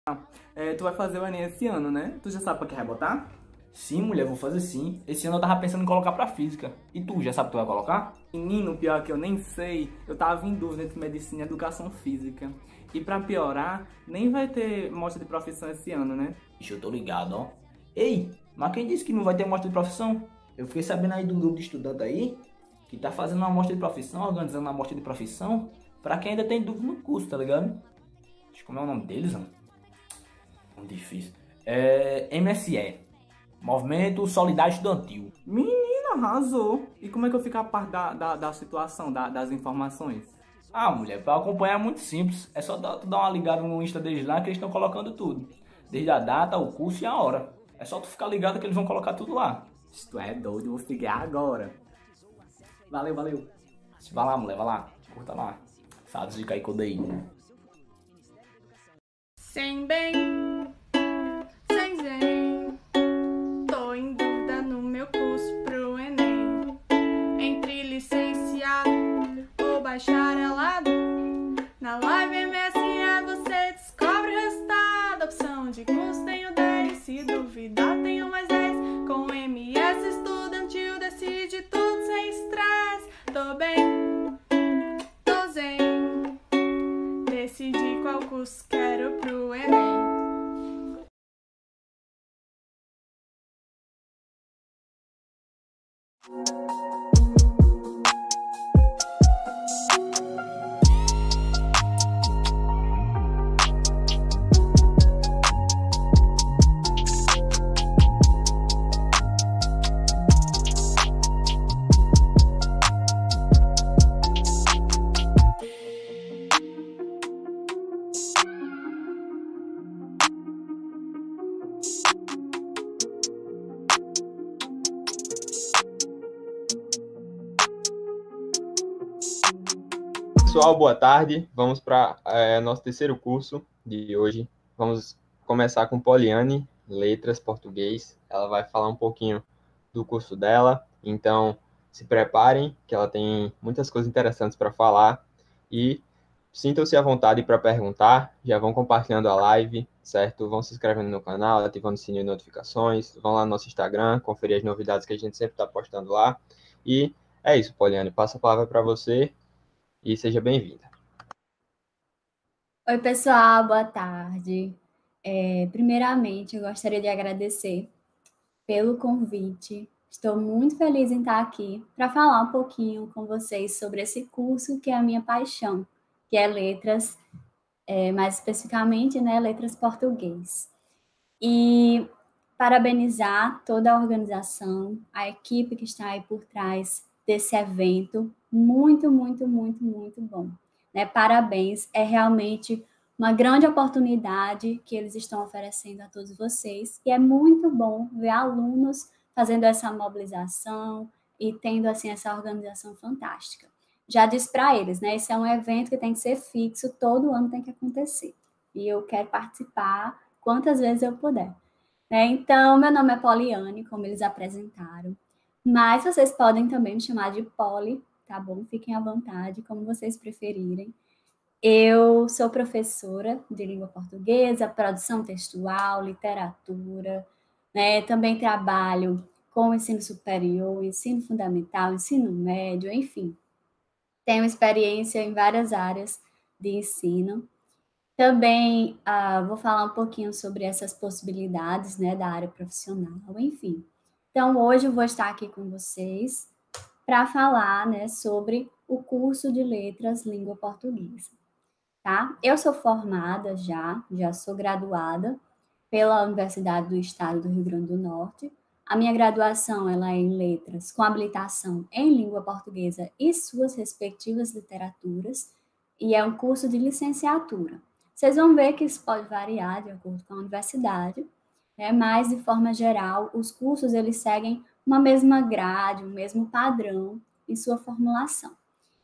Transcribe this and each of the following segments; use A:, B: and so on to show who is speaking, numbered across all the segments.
A: Tu vai fazer o Enem esse ano, né? Tu já sabe pra que vai botar?
B: Sim, mulher, vou fazer sim. Esse ano eu tava pensando em colocar pra física. E tu, já sabe o que tu vai colocar?
A: Menino, pior que eu nem sei, eu tava em dúvida entre medicina e educação física. E pra piorar, nem vai ter mostra de profissão esse ano, né?
B: Ixi, eu tô ligado, ó. Ei, mas quem disse que não vai ter mostra de profissão? Eu fiquei sabendo aí do grupo de estudante aí, que tá fazendo uma mostra de profissão, organizando uma mostra de profissão, pra quem ainda tem dúvida no curso, tá ligado? Acho como é o nome deles, mano? Nome difícil. MSE. Movimento Solidário Estudantil.
A: Menina, arrasou! E como é que eu fico a par da situação, das informações?
B: Ah, mulher, pra acompanhar é muito simples. É só tu dar uma ligada no Insta deles lá que eles estão colocando tudo. Desde a data, o curso e a hora. É só tu ficar ligado que eles vão colocar tudo lá.
A: Se tu é doido, eu vou seguir agora. Valeu, valeu.
B: Vai lá, mulher, vai lá. Curta lá. Essa dica aí que eu dei.
C: Sem bem, sem zen, tô em dúvida no meu curso pro Enem. Entre licenciado ou bacharelado, na live MSE você descobre o resultado. Opção de curso tenho 10, se duvidar tenho mais 10. Com MS estudantil decide tudo sem estresse. Tô bem, tô zen, decidi qual curso quero pro Enem.
D: Pessoal, boa tarde. Vamos para nosso terceiro curso de hoje. Vamos começar com Poliane, Letras, Português. Ela vai falar um pouquinho do curso dela. Então, se preparem, que ela tem muitas coisas interessantes para falar. E sintam-se à vontade para perguntar. Já vão compartilhando a live, certo? Vão se inscrevendo no canal, ativando o sininho de notificações. Vão lá no nosso Instagram, conferir as novidades que a gente sempre está postando lá. E é isso, Poliane. Passo a palavra para você e seja bem-vinda.
E: Oi, pessoal, boa tarde. Primeiramente, eu gostaria de agradecer pelo convite. Estou muito feliz em estar aqui para falar um pouquinho com vocês sobre esse curso que é a minha paixão, que é Letras, mais especificamente, né, Letras Português. E parabenizar toda a organização, a equipe que está aí por trás desse evento, muito, muito, muito, muito bom. Né? Parabéns, é realmente uma grande oportunidade que eles estão oferecendo a todos vocês, e é muito bom ver alunos fazendo essa mobilização e tendo, assim, essa organização fantástica. Já disse para eles, né, esse é um evento que tem que ser fixo, todo ano tem que acontecer, e eu quero participar quantas vezes eu puder. Então, meu nome é Poliane, como eles apresentaram, mas vocês podem também me chamar de Poli, tá bom? Fiquem à vontade, como vocês preferirem. Eu sou professora de língua portuguesa, produção textual, literatura, né? Também trabalho com ensino superior, ensino fundamental, ensino médio, enfim. Tenho experiência em várias áreas de ensino. Também vou falar um pouquinho sobre essas possibilidades, né, da área profissional, enfim. Então, hoje eu vou estar aqui com vocês para falar, né, sobre o curso de Letras Língua Portuguesa, tá? Eu sou formada já sou graduada pela Universidade do Estado do Rio Grande do Norte. A minha graduação ela é em Letras, com habilitação em Língua Portuguesa e suas respectivas literaturas, e é um curso de licenciatura. Vocês vão ver que isso pode variar de acordo com a universidade, né? Mas, de forma geral, os cursos eles seguem uma mesma grade, um mesmo padrão em sua formulação.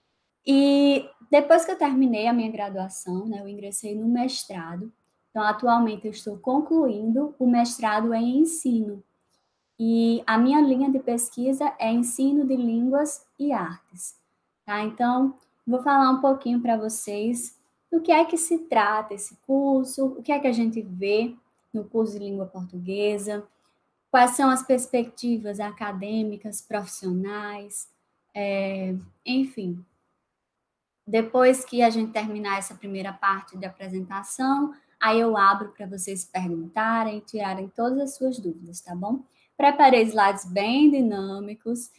E: E depois que eu terminei a minha graduação, né, eu ingressei no mestrado. Então, atualmente, eu estou concluindo o mestrado em ensino. E a minha linha de pesquisa é ensino de línguas e artes. Tá? Então, vou falar um pouquinho para vocês do que é que se trata esse curso, o que é que a gente vê no curso de língua portuguesa, quais são as perspectivas acadêmicas, profissionais, enfim. Depois que a gente terminar essa primeira parte de apresentação, aí eu abro para vocês perguntarem, tirarem todas as suas dúvidas, tá bom? Preparei slides bem dinâmicos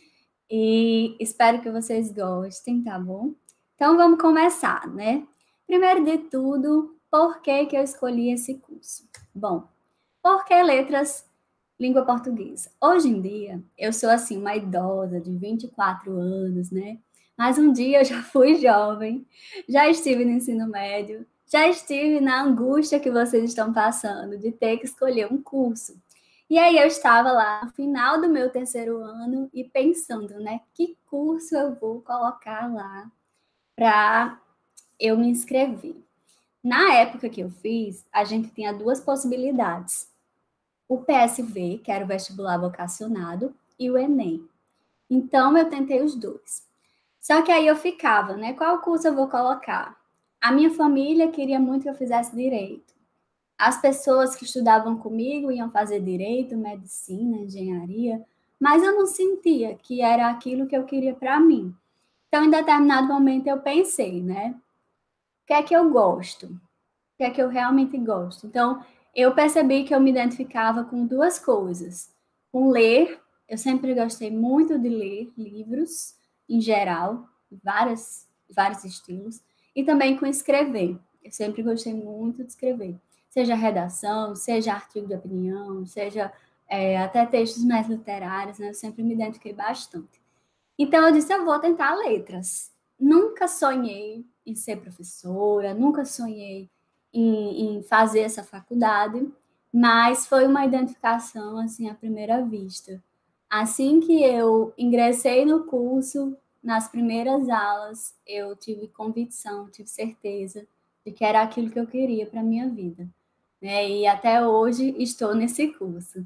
E: e espero que vocês gostem, tá bom? Então vamos começar, né? Primeiro de tudo, por que eu escolhi esse curso? Bom, porque letras língua portuguesa. Hoje em dia, eu sou assim uma idosa de 24 anos, né? Mas um dia eu já fui jovem, já estive no ensino médio, já estive na angústia que vocês estão passando de ter que escolher um curso. E aí eu estava lá no final do meu terceiro ano e pensando, né, que curso eu vou colocar lá para eu me inscrever. Na época que eu fiz, a gente tinha duas possibilidades. O PSV, que era o vestibular vocacionado, e o Enem. Então eu tentei os dois. Só que aí eu ficava, né? Qual curso eu vou colocar? A minha família queria muito que eu fizesse direito. As pessoas que estudavam comigo iam fazer direito, medicina, engenharia, mas eu não sentia que era aquilo que eu queria para mim. Então, em determinado momento, eu pensei, né? O que é que eu gosto? O que é que eu realmente gosto? Então, eu percebi que eu me identificava com duas coisas. Com ler, eu sempre gostei muito de ler livros, em geral, vários estilos, e também com escrever. Eu sempre gostei muito de escrever, seja redação, seja artigo de opinião, seja até textos mais literários, né? Eu sempre me identifiquei bastante. Então, eu disse, eu vou tentar letras. Nunca sonhei em ser professora, nunca sonhei em fazer essa faculdade, mas foi uma identificação, assim, à primeira vista. Assim que eu ingressei no curso, nas primeiras aulas, eu tive convicção, tive certeza de que era aquilo que eu queria para a minha vida, né? E até hoje estou nesse curso.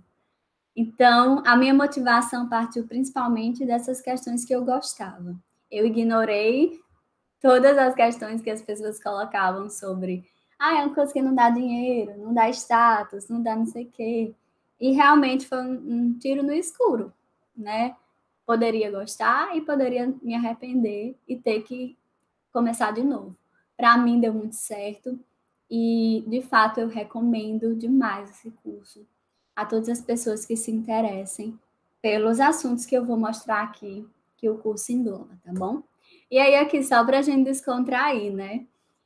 E: Então, a minha motivação partiu principalmente dessas questões que eu gostava. Eu ignorei todas as questões que as pessoas colocavam sobre é uma coisa que não dá dinheiro, não dá status, não dá não sei o quê. E realmente foi um tiro no escuro, né? Poderia gostar e poderia me arrepender e ter que começar de novo. Para mim deu muito certo e, de fato, eu recomendo demais esse curso a todas as pessoas que se interessem pelos assuntos que eu vou mostrar aqui, que o curso engloba, tá bom? E aí, aqui, só para a gente descontrair, né?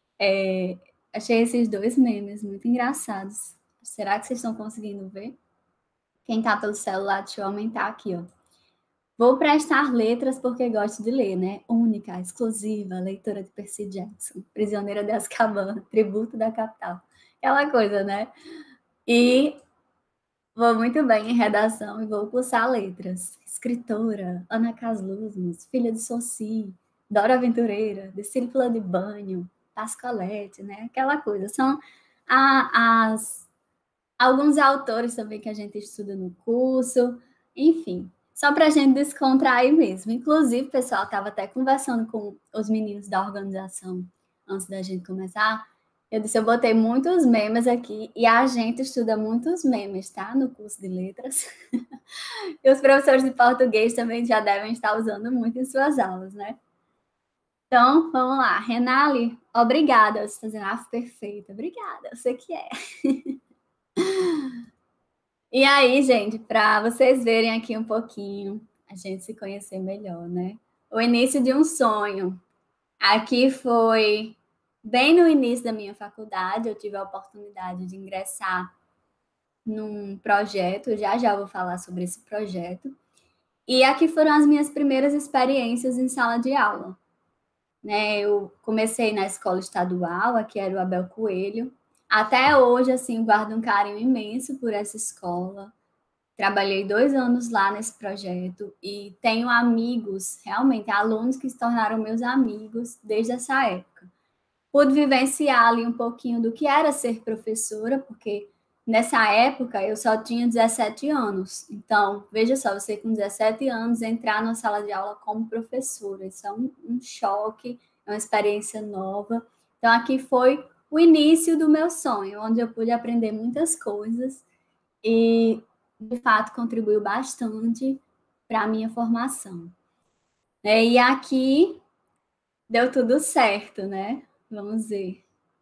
E: Achei esses dois memes muito engraçados. Será que vocês estão conseguindo ver? Quem tá pelo celular, deixa eu aumentar aqui, ó. Vou prestar letras porque gosto de ler, né? Única, exclusiva, leitora de Percy Jackson, Prisioneira de Azkaban, Tributo da Capital. Aquela coisa, né? E vou muito bem em redação e vou cursar letras. Escritora, Ana Caslusnes, filha de Soci, Dora Aventureira, discípula de Banho, Pascoalete, né? Aquela coisa. São alguns autores também que a gente estuda no curso. Enfim, só para a gente descontrair mesmo. Inclusive, pessoal, estava até conversando com os meninos da organização antes da gente começar. Eu disse, eu botei muitos memes aqui e a gente estuda muitos memes, tá? No curso de letras. E os professores de português também já devem estar usando muito em suas aulas, né? Então, vamos lá. Renali, obrigada. Você está dizendo, perfeita. Obrigada, eu sei que é. E aí, gente, para vocês verem aqui um pouquinho, a gente se conhecer melhor, né? O início de um sonho. Aqui foi bem no início da minha faculdade, eu tive a oportunidade de ingressar num projeto, já vou falar sobre esse projeto. E aqui foram as minhas primeiras experiências em sala de aula. Né? Eu comecei na escola estadual, aqui era o Abel Coelho. Até hoje, assim, guardo um carinho imenso por essa escola. Trabalhei 2 anos lá nesse projeto e tenho amigos, realmente, alunos que se tornaram meus amigos desde essa época. Pude vivenciar ali um pouquinho do que era ser professora, porque nessa época eu só tinha 17 anos. Então, veja só, você com 17 anos entrar na sala de aula como professora, isso é um choque, é uma experiência nova. Então, aqui foi o início do meu sonho, onde eu pude aprender muitas coisas e, de fato, contribuiu bastante para a minha formação. E aqui deu tudo certo, né? Vamos ver.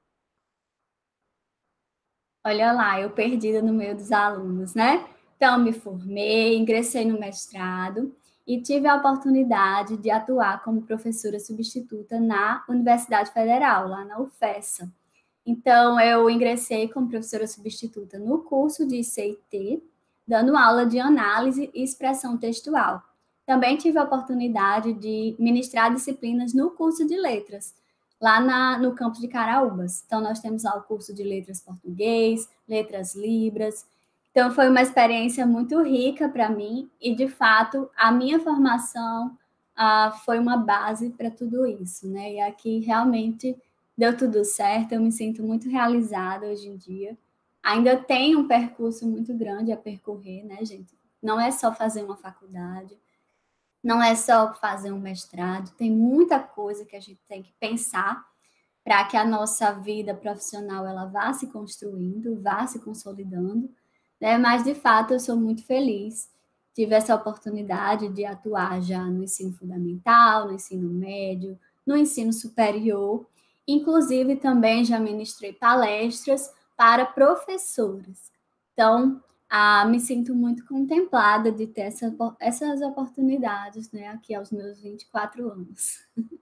E: Olha lá, eu perdida no meio dos alunos, né? Então, me formei, ingressei no mestrado e tive a oportunidade de atuar como professora substituta na Universidade Federal, lá na UFESA. Então, eu ingressei como professora substituta no curso de CIT, dando aula de análise e expressão textual. Também tive a oportunidade de ministrar disciplinas no curso de letras, lá no campus de Caraúbas. Então, nós temos lá o curso de letras português, letras libras. Então, foi uma experiência muito rica para mim e, de fato, a minha formação foi uma base para tudo isso, né? E aqui, realmente, deu tudo certo, eu me sinto muito realizada hoje em dia. Ainda tem um percurso muito grande a percorrer, né, gente? Não é só fazer uma faculdade, não é só fazer um mestrado, tem muita coisa que a gente tem que pensar para que a nossa vida profissional ela vá se construindo, vá se consolidando, né? Mas, de fato, eu sou muito feliz. Tive essa oportunidade de atuar já no ensino fundamental, no ensino médio, no ensino superior. Inclusive, também já ministrei palestras para professores. Então, me sinto muito contemplada de ter essas oportunidades, né, aqui aos meus 24 anos.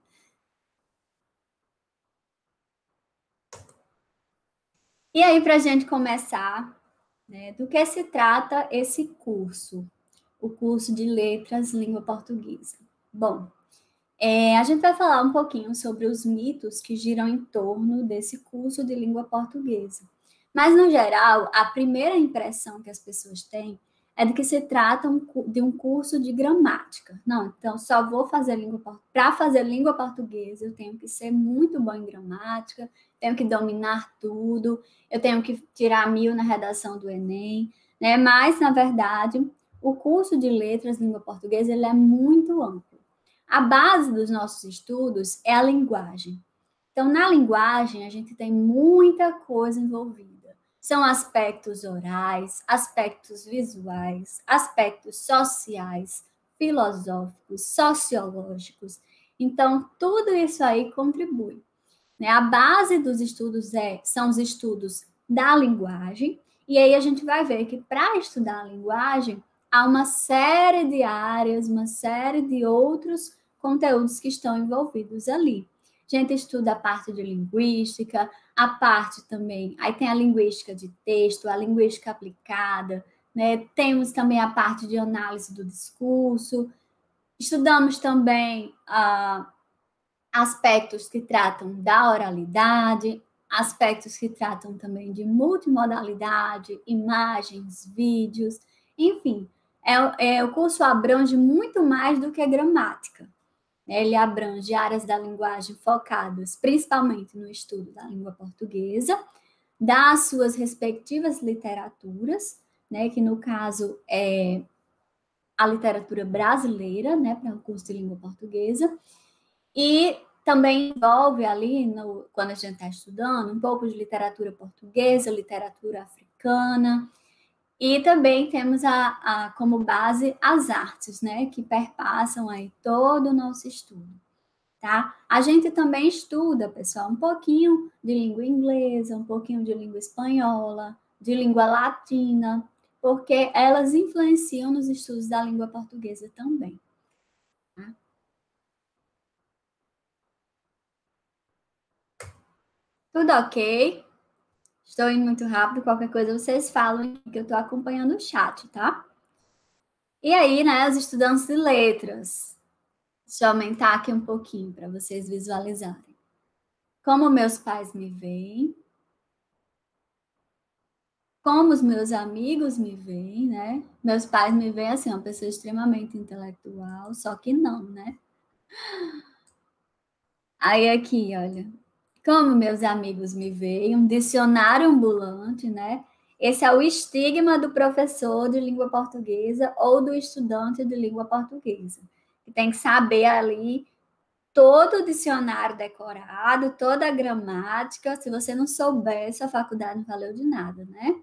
E: E aí, para a gente começar, né, do que se trata esse curso? O curso de Letras Língua Portuguesa. Bom, a gente vai falar um pouquinho sobre os mitos que giram em torno desse curso de língua portuguesa. Mas, no geral, a primeira impressão que as pessoas têm é de que se trata de um curso de gramática. Não, então só vou fazer para fazer língua portuguesa, eu tenho que ser muito bom em gramática, tenho que dominar tudo, eu tenho que tirar 1000 na redação do Enem, né? Mas, na verdade, o curso de Letras Língua Portuguesa ele é muito amplo. A base dos nossos estudos é a linguagem. Então, na linguagem, a gente tem muita coisa envolvida. São aspectos orais, aspectos visuais, aspectos sociais, filosóficos, sociológicos. Então, tudo isso aí contribui. Né? A base dos estudos são os estudos da linguagem, e aí a gente vai ver que para estudar a linguagem, há uma série de áreas, uma série de outros conteúdos que estão envolvidos ali. A gente estuda a parte de linguística, a parte também, aí tem a linguística de texto, a linguística aplicada, né? Temos também a parte de análise do discurso, estudamos também aspectos que tratam da oralidade, aspectos que tratam também de multimodalidade, imagens, vídeos, enfim, o curso abrange muito mais do que gramática. Ele abrange áreas da linguagem focadas principalmente no estudo da língua portuguesa, das suas respectivas literaturas, né, que no caso é a literatura brasileira, né, para o curso de língua portuguesa, e também envolve ali, quando a gente está estudando, um pouco de literatura portuguesa, literatura africana, e também temos como base as artes, né, que perpassam aí todo o nosso estudo, tá? A gente também estuda, pessoal, um pouquinho de língua inglesa, um pouquinho de língua espanhola, de língua latina, porque elas influenciam nos estudos da língua portuguesa também. Tá? Tudo ok? Estou indo muito rápido, qualquer coisa vocês falam que eu estou acompanhando o chat, tá? E aí, né, os estudantes de letras. Deixa eu aumentar aqui um pouquinho para vocês visualizarem. Como meus pais me veem, como os meus amigos me veem, né? Meus pais me veem assim, uma pessoa extremamente intelectual, só que não, né? Aí aqui, olha, como meus amigos me veem, um dicionário ambulante, né? Esse é o estigma do professor de língua portuguesa ou do estudante de língua portuguesa, que tem que saber ali todo o dicionário decorado, toda a gramática. Se você não souber, sua faculdade não valeu de nada, né?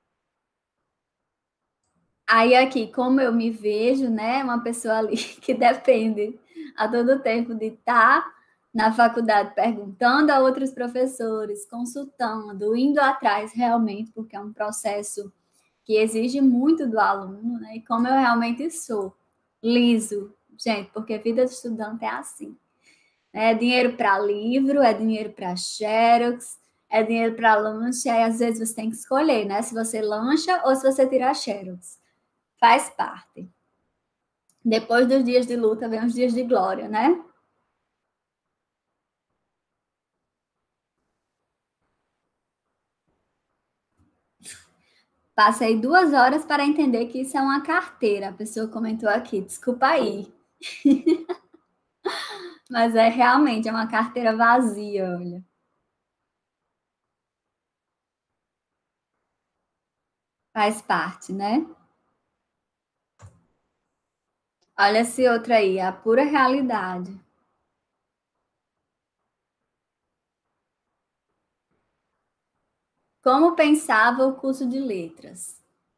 E: Aí aqui, como eu me vejo, né, uma pessoa ali que depende a todo tempo de estar na faculdade perguntando a outros professores, consultando, indo atrás realmente, porque é um processo que exige muito do aluno, né? E como eu realmente sou liso, gente, porque vida de estudante é assim. É dinheiro para livro, é dinheiro para xerox, é dinheiro para lanche, aí às vezes você tem que escolher, né? Se você lancha ou se você tira xerox. Faz parte. Depois dos dias de luta, vem os dias de glória, né? Passei 2 horas para entender que isso é uma carteira. A pessoa comentou aqui, desculpa aí. Mas é realmente é uma carteira vazia, olha. Faz parte, né? Olha esse outro aí, a pura realidade. Como pensava o curso de letras?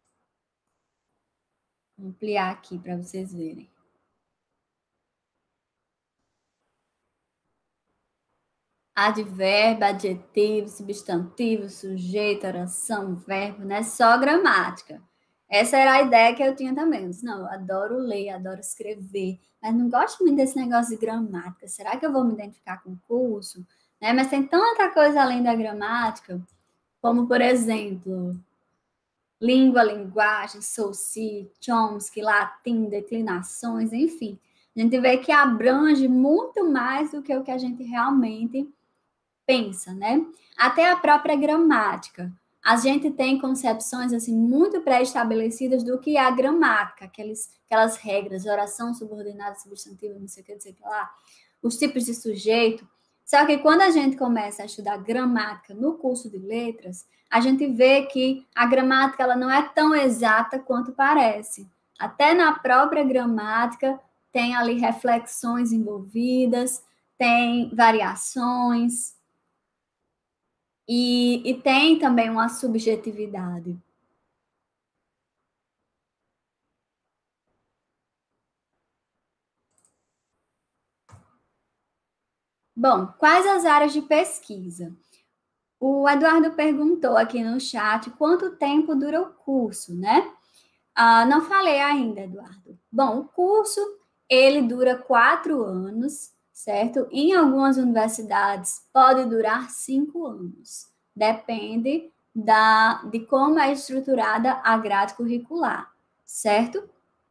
E: Vou ampliar aqui para vocês verem. Advérbio, adjetivo, substantivo, sujeito, oração, verbo, né? Só gramática. Essa era a ideia que eu tinha também. Eu disse, não, eu adoro ler, adoro escrever, mas não gosto muito desse negócio de gramática. Será que eu vou me identificar com o curso? Né? Mas tem tanta coisa além da gramática, como, por exemplo, língua, linguagem, Saussure, Chomsky, latim, declinações, enfim. A gente vê que abrange muito mais do que o que a gente realmente pensa, né? Até a própria gramática. A gente tem concepções assim muito pré-estabelecidas do que é a gramática, aquelas regras, oração, subordinado, substantivo, não sei o que lá, os tipos de sujeito. Só que quando a gente começa a estudar gramática no curso de letras, a gente vê que a gramática ela não é tão exata quanto parece. Até na própria gramática tem ali reflexões envolvidas, tem variações, e tem também uma subjetividade. Bom, quais as áreas de pesquisa? O Eduardo perguntou aqui no chat quanto tempo dura o curso, né? Não falei ainda, Eduardo. Bom, o curso, ele dura 4 anos, certo? Em algumas universidades pode durar 5 anos. Depende de como é estruturada a grade curricular, certo?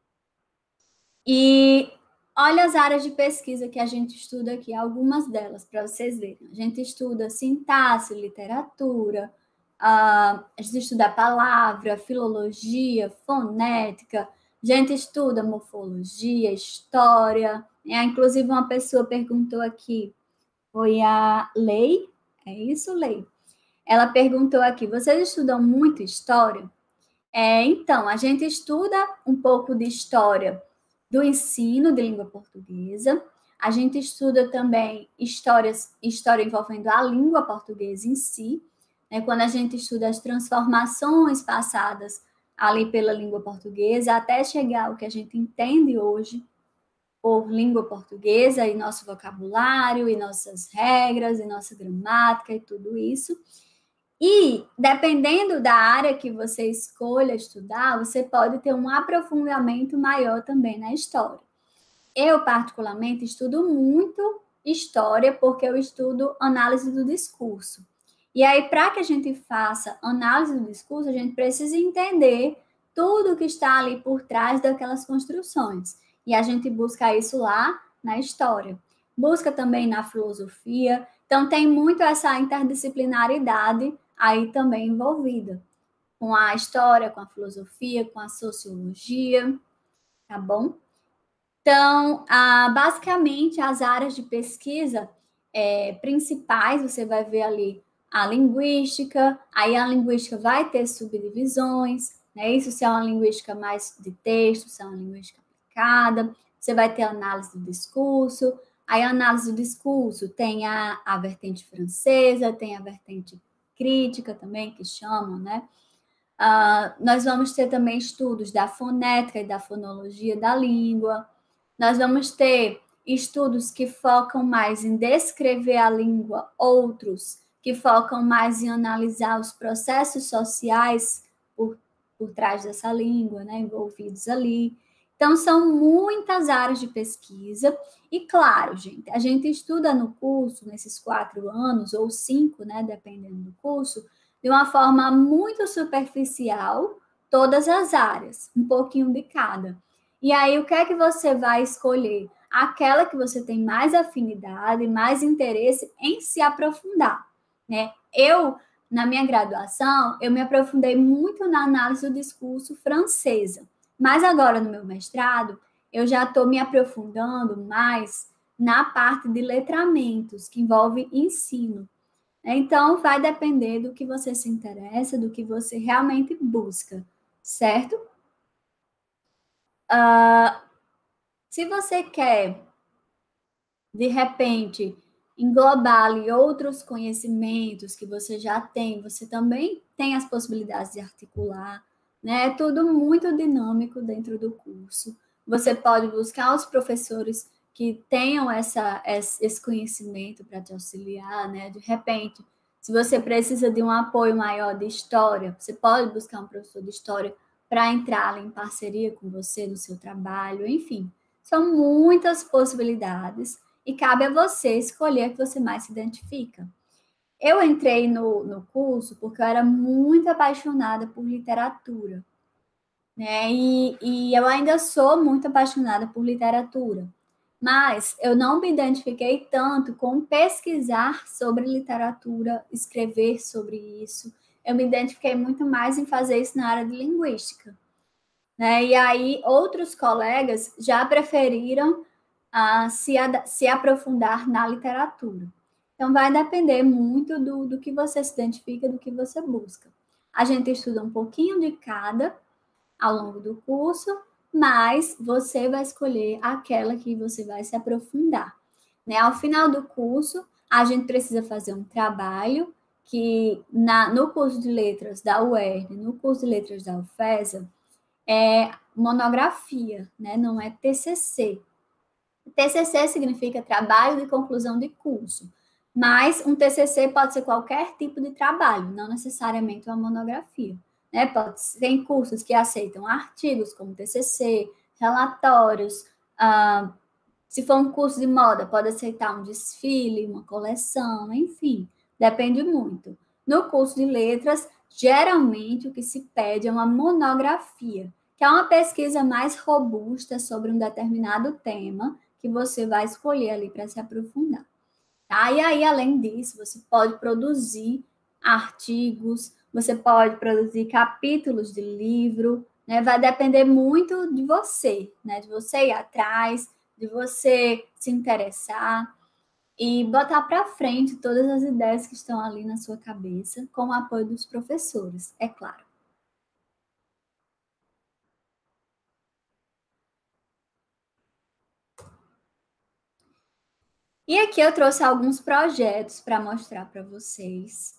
E: E olha as áreas de pesquisa que a gente estuda aqui, algumas delas, para vocês verem. A gente estuda sintaxe, literatura, a gente estuda a palavra, filologia, fonética, a gente estuda morfologia, história. Inclusive, uma pessoa perguntou aqui, foi a Lei, é isso, Lei? Ela perguntou aqui, vocês estudam muito história? Então, a gente estuda um pouco de história do ensino de língua portuguesa. A gente estuda também história envolvendo a língua portuguesa em si, né? Quando a gente estuda as transformações passadas ali pela língua portuguesa, até chegar ao que a gente entende hoje por língua portuguesa e nosso vocabulário, e nossas regras, e nossa gramática e tudo isso. E, dependendo da área que você escolha estudar, você pode ter um aprofundamento maior também na história. Eu, particularmente, estudo muito história porque eu estudo análise do discurso. E aí, para que a gente faça análise do discurso, a gente precisa entender tudo que está ali por trás daquelas construções. E a gente busca isso lá na história. Busca também na filosofia. Então, tem muito essa interdisciplinaridade aí também envolvida, com a história, com a filosofia, com a sociologia, tá bom? Então, basicamente, as áreas de pesquisa principais, você vai ver ali a linguística, aí a linguística vai ter subdivisões, né? Isso se é uma linguística mais de texto, se é uma linguística aplicada, você vai ter análise do discurso, Aí, a análise do discurso tem a vertente francesa, tem a vertente crítica também, que chamam, né? Nós vamos ter também estudos da fonética e da fonologia da língua. Nós vamos ter estudos que focam mais em descrever a língua, outros que focam mais em analisar os processos sociais por trás dessa língua, né, envolvidos ali. Então, são muitas áreas de pesquisa. E, claro, gente, a gente estuda no curso, nesses 4 anos, ou 5, né, dependendo do curso, de uma forma muito superficial, todas as áreas, um pouquinho de cada. E aí, o que é que você vai escolher? Aquela que você tem mais afinidade, mais interesse em se aprofundar, né? Na minha graduação, eu me aprofundei muito na análise do discurso francesa. Mas agora, no meu mestrado, eu já estou me aprofundando mais na parte de letramentos, que envolve ensino. Então, vai depender do que você se interessa, do que você realmente busca, certo? Se você quer, de repente, englobar ali outros conhecimentos que você já tem, você também tem as possibilidades de articular, né? É tudo muito dinâmico dentro do curso. Você pode buscar os professores que tenham esse conhecimento para te auxiliar, né? De repente, se você precisa de um apoio maior de história, você pode buscar um professor de história para entrar em parceria com você no seu trabalho, enfim. São muitas possibilidades e cabe a você escolher a que você mais se identifica. Eu entrei no curso porque eu era muito apaixonada por literatura, né? E eu ainda sou muito apaixonada por literatura, mas eu não me identifiquei tanto com pesquisar sobre literatura, escrever sobre isso. Eu me identifiquei muito mais em fazer isso na área de linguística, né? E aí outros colegas já preferiram se aprofundar na literatura. Então, vai depender muito do que você se identifica, do que você busca. A gente estuda um pouquinho de cada ao longo do curso, mas você vai escolher aquela que você vai se aprofundar, né? Ao final do curso, a gente precisa fazer um trabalho que no curso de letras da UERN, no curso de letras da UFESA, é monografia, né? Não é TCC. TCC significa trabalho de conclusão de curso, mas um TCC pode ser qualquer tipo de trabalho, não necessariamente uma monografia, né? Tem cursos que aceitam artigos como TCC, relatórios. Se for um curso de moda, pode aceitar um desfile, uma coleção, enfim, depende muito. No curso de letras, geralmente o que se pede é uma monografia, que é uma pesquisa mais robusta sobre um determinado tema que você vai escolher ali para se aprofundar. Tá? E aí, além disso, você pode produzir artigos, você pode produzir capítulos de livro, né? Vai depender muito de você, né? De você ir atrás, de você se interessar e botar para frente todas as ideias que estão ali na sua cabeça, com o apoio dos professores, é claro. E aqui eu trouxe alguns projetos para mostrar para vocês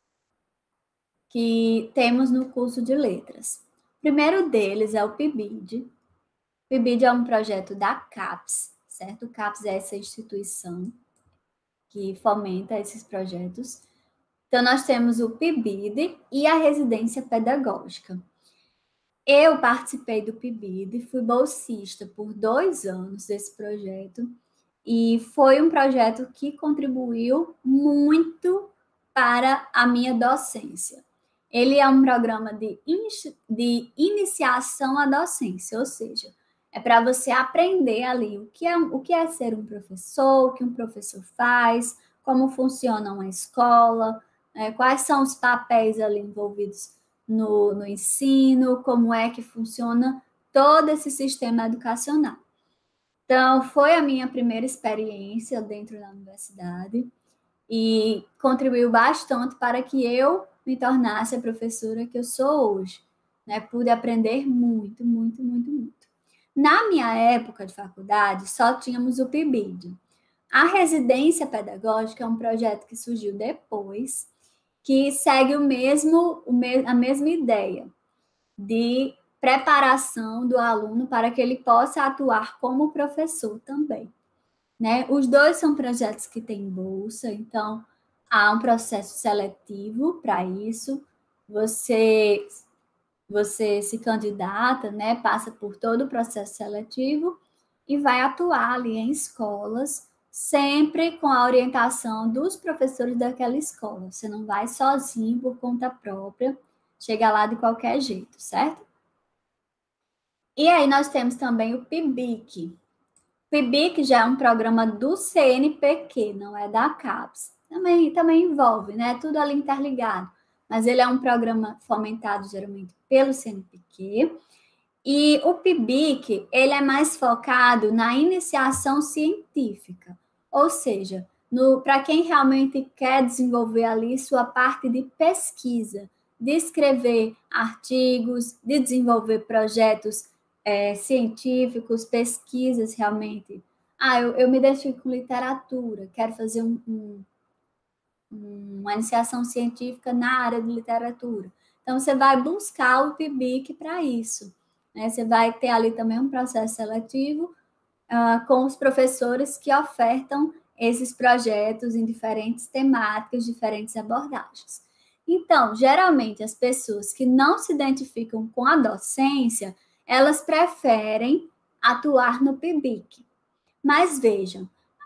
E: que temos no curso de letras. O primeiro deles é o PIBID. O PIBID é um projeto da CAPES, certo? O CAPES é essa instituição que fomenta esses projetos. Então, nós temos o PIBID e a residência pedagógica. Eu participei do PIBID, fui bolsista por 2 anos desse projeto, e foi um projeto que contribuiu muito para a minha docência. Ele é um programa de iniciação à docência, ou seja, é para você aprender ali o que é ser um professor, o que um professor faz, como funciona uma escola, quais são os papéis ali envolvidos no ensino, como é que funciona todo esse sistema educacional. Então, foi a minha primeira experiência dentro da universidade e contribuiu bastante para que eu me tornasse a professora que eu sou hoje, né? Pude aprender muito, muito, muito, muito. Na minha época de faculdade, só tínhamos o PIBID, A residência pedagógica é um projeto que surgiu depois, que segue a mesma ideia de preparação do aluno para que ele possa atuar como professor também, né? Os dois são projetos que têm bolsa, então há um processo seletivo para isso. Você se candidata, né? Passa por todo o processo seletivo e vai atuar ali em escolas, sempre com a orientação dos professores daquela escola. Você não vai sozinho por conta própria, chega lá de qualquer jeito, certo? E aí nós temos também o PIBIC. O PIBIC já é um programa do CNPq, não é da CAPES. Também envolve, né? Tudo ali interligado. Mas ele é um programa fomentado geralmente pelo CNPq. E o PIBIC, ele é mais focado na iniciação científica. Ou seja, para quem realmente quer desenvolver ali sua parte de pesquisa, de escrever artigos, de desenvolver projetos científicos, pesquisas realmente. Eu me identifico com literatura, quero fazer uma iniciação científica na área de literatura. Então, você vai buscar o PIBIC para isso, né? Você vai ter ali também um processo seletivo com os professores que ofertam esses projetos em diferentes temáticas, diferentes abordagens. Então, geralmente, as pessoas que não se identificam com a docência, elas preferem atuar no PIBIC. Mas vejam,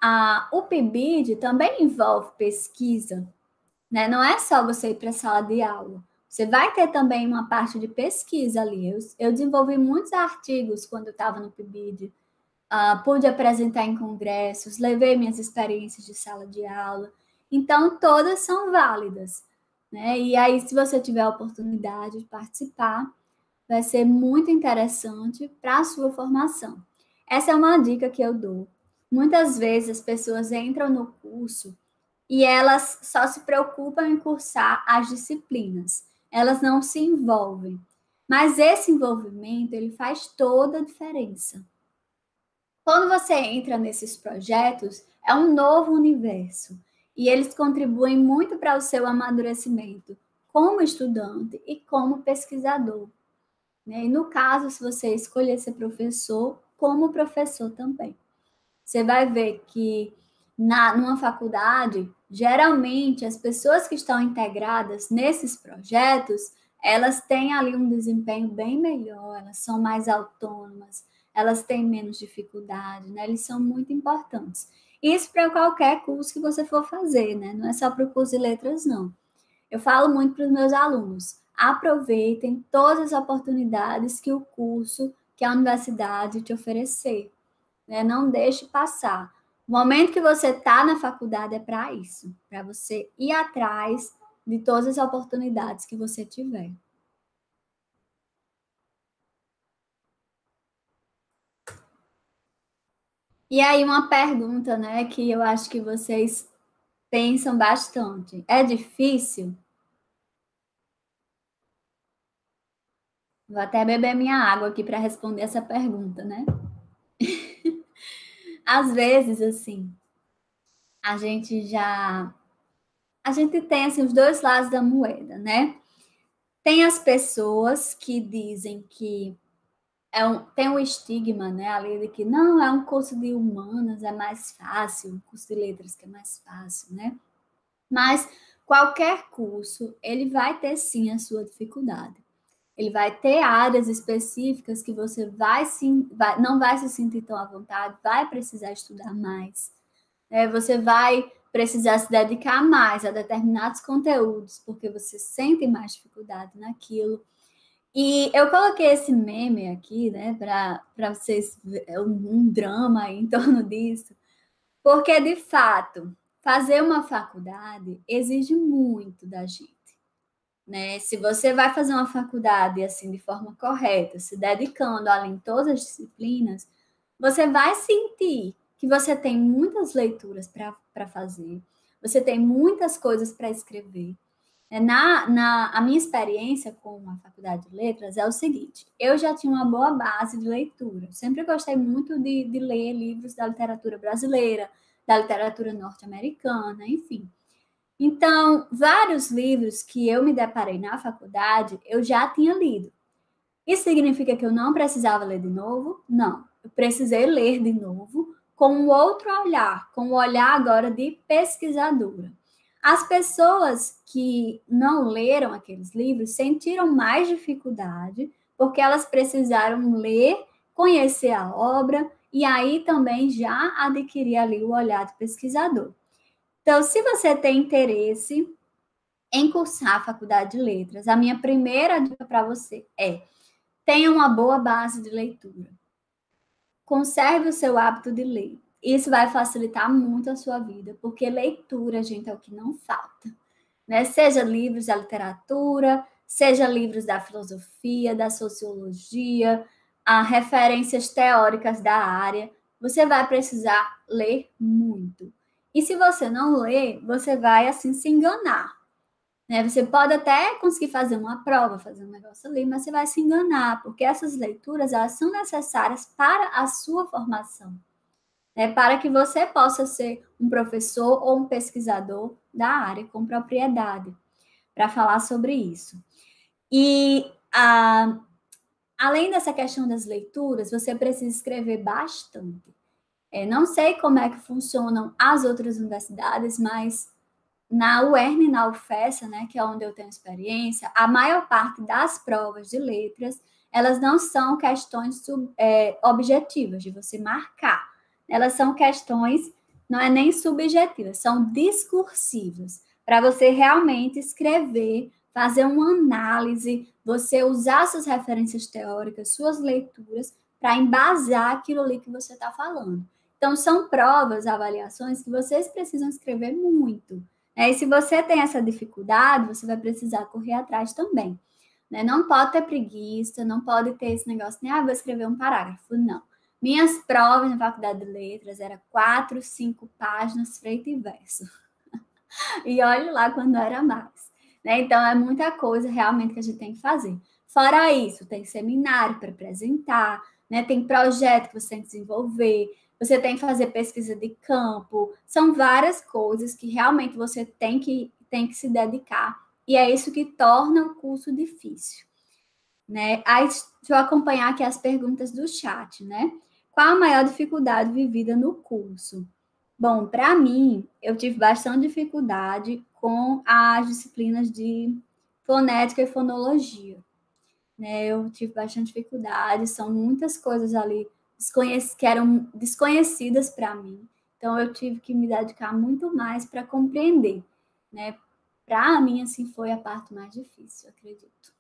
E: o PIBID também envolve pesquisa, né? Não é só você ir para a sala de aula. Você vai ter também uma parte de pesquisa ali. Eu desenvolvi muitos artigos quando eu estava no PIBID, pude apresentar em congressos, levei minhas experiências de sala de aula. Então, todas são válidas, né? E aí, se você tiver a oportunidade de participar, vai ser muito interessante para a sua formação. Essa é uma dica que eu dou. Muitas vezes as pessoas entram no curso e elas só se preocupam em cursar as disciplinas. Elas não se envolvem. Mas esse envolvimento, ele faz toda a diferença. Quando você entra nesses projetos, é um novo universo. E eles contribuem muito para o seu amadurecimento como estudante e como pesquisador, né? E no caso, se você escolher ser professor, como professor também. Você vai ver que numa faculdade, geralmente as pessoas que estão integradas nesses projetos, elas têm ali um desempenho bem melhor, elas são mais autônomas, elas têm menos dificuldade, né? Eles são muito importantes. Isso para qualquer curso que você for fazer, né? Não é só para o curso de letras, não. Eu falo muito para os meus alunos, aproveitem todas as oportunidades que o curso, que a universidade te oferecer, né? Não deixe passar. O momento que você está na faculdade é para isso, para você ir atrás de todas as oportunidades que você tiver. E aí uma pergunta, né, que eu acho que vocês pensam bastante. É difícil? Vou até beber minha água aqui para responder essa pergunta, né? Às vezes, assim, a gente tem assim, os dois lados da moeda, né? Tem as pessoas que dizem que tem um estigma, né, ali de que não, é um curso de humanas, é mais fácil, um curso de letras que é mais fácil, né? Mas qualquer curso, ele vai ter sim a sua dificuldade. Ele vai ter áreas específicas que você não vai se sentir tão à vontade, vai precisar estudar mais. Você vai precisar se dedicar mais a determinados conteúdos, porque você sente mais dificuldade naquilo. E eu coloquei esse meme aqui, né, para vocês, um drama em torno disso, porque, de fato, fazer uma faculdade exige muito da gente, né? Se você vai fazer uma faculdade assim de forma correta, se dedicando ali em todas as disciplinas, você vai sentir que você tem muitas leituras para fazer, você tem muitas coisas para escrever. A minha experiência com a Faculdade de Letras é o seguinte, eu já tinha uma boa base de leitura, sempre gostei muito de ler livros da literatura brasileira, da literatura norte-americana, enfim. Então, vários livros que eu me deparei na faculdade, eu já tinha lido. Isso significa que eu não precisava ler de novo? Não. Eu precisei ler de novo com um outro olhar, com o olhar agora de pesquisadora. As pessoas que não leram aqueles livros sentiram mais dificuldade, porque elas precisaram ler, conhecer a obra e aí também já adquirir ali o olhar de pesquisador. Então, se você tem interesse em cursar a Faculdade de Letras, a minha primeira dica para você é: tenha uma boa base de leitura. Conserve o seu hábito de ler. Isso vai facilitar muito a sua vida, porque leitura, gente, é o que não falta, né? Seja livros da literatura, seja livros da filosofia, da sociologia, referências teóricas da área, você vai precisar ler muito. E se você não ler, você vai, assim, se enganar, né? Você pode até conseguir fazer uma prova, fazer um negócio ali, mas você vai se enganar, porque essas leituras, elas são necessárias para a sua formação, né? Para que você possa ser um professor ou um pesquisador da área com propriedade, para falar sobre isso. E, além dessa questão das leituras, você precisa escrever bastante. Não sei como é que funcionam as outras universidades, mas na UERN e na UFESA, né, que é onde eu tenho experiência, a maior parte das provas de letras, elas não são questões objetivas, de você marcar. Elas são questões, não é nem subjetivas, são discursivas, para você realmente escrever, fazer uma análise, você usar suas referências teóricas, suas leituras, para embasar aquilo ali que você está falando. Então, são provas, avaliações que vocês precisam escrever muito. E se você tem essa dificuldade, você vai precisar correr atrás também. Não pode ter preguiça, não pode ter esse negócio de, vou escrever um parágrafo. Não. Minhas provas na Faculdade de Letras eram 4, 5 páginas, freito e verso. E olhe lá quando era mais. Então, é muita coisa realmente que a gente tem que fazer. Fora isso, tem seminário para apresentar, tem projeto que você tem que desenvolver, você tem que fazer pesquisa de campo, são várias coisas que realmente você tem que se dedicar, e é isso que torna o curso difícil. Aí, deixa eu acompanhar aqui as perguntas do chat, Qual a maior dificuldade vivida no curso? Bom, para mim, eu tive bastante dificuldade com as disciplinas de fonética e fonologia. Eu tive bastante dificuldade, são muitas coisas ali que eram desconhecidas para mim. Então, eu tive que me dedicar muito mais para compreender. Para mim, assim, foi a parte mais difícil, acredito.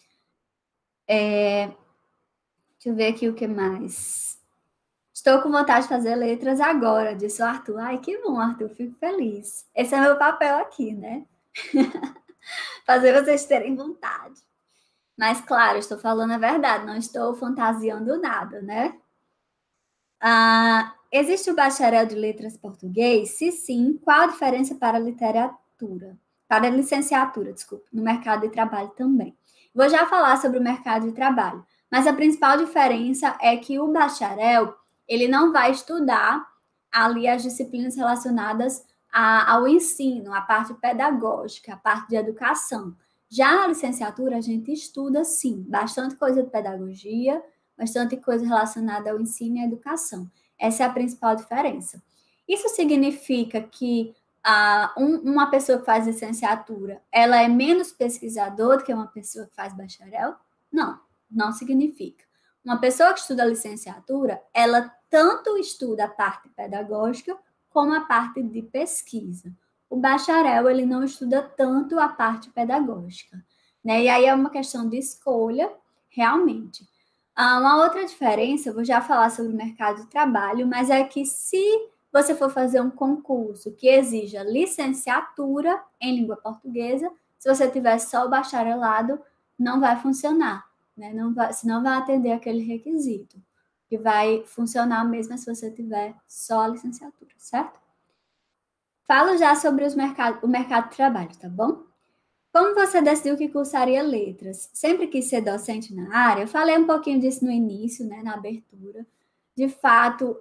E: Deixa eu ver aqui o que mais. Estou com vontade de fazer letras agora, disse o Arthur. Ai, que bom, Arthur, fico feliz. Esse é meu papel aqui, Fazer vocês terem vontade. Mas, claro, estou falando a verdade, não estou fantasiando nada, Existe o bacharel de letras português? Se sim, qual a diferença para a literatura? Para a licenciatura, desculpa, no mercado de trabalho também. Vou já falar sobre o mercado de trabalho, mas a principal diferença é que o bacharel, ele não vai estudar ali as disciplinas relacionadas ao ensino, a parte pedagógica, a parte de educação. Já na licenciatura, a gente estuda, sim, bastante coisa de pedagogia, bastante coisa relacionada ao ensino e à educação. Essa é a principal diferença. Isso significa que uma pessoa que faz licenciatura, ela é menos pesquisadora do que uma pessoa que faz bacharel? Não, não significa. Uma pessoa que estuda licenciatura, ela tanto estuda a parte pedagógica como a parte de pesquisa. O bacharel, ele não estuda tanto a parte pedagógica, E aí é uma questão de escolha, realmente. Uma outra diferença, eu vou já falar sobre o mercado de trabalho, mas é que se você for fazer um concurso que exija licenciatura em língua portuguesa, se você tiver só o bacharelado, não vai funcionar, Não vai atender aquele requisito, que vai funcionar mesmo se você tiver só a licenciatura, certo? Falo já sobre o mercado de trabalho, tá bom? Como você decidiu que cursaria letras? Sempre quis ser docente na área? Eu falei um pouquinho disso no início, na abertura. De fato,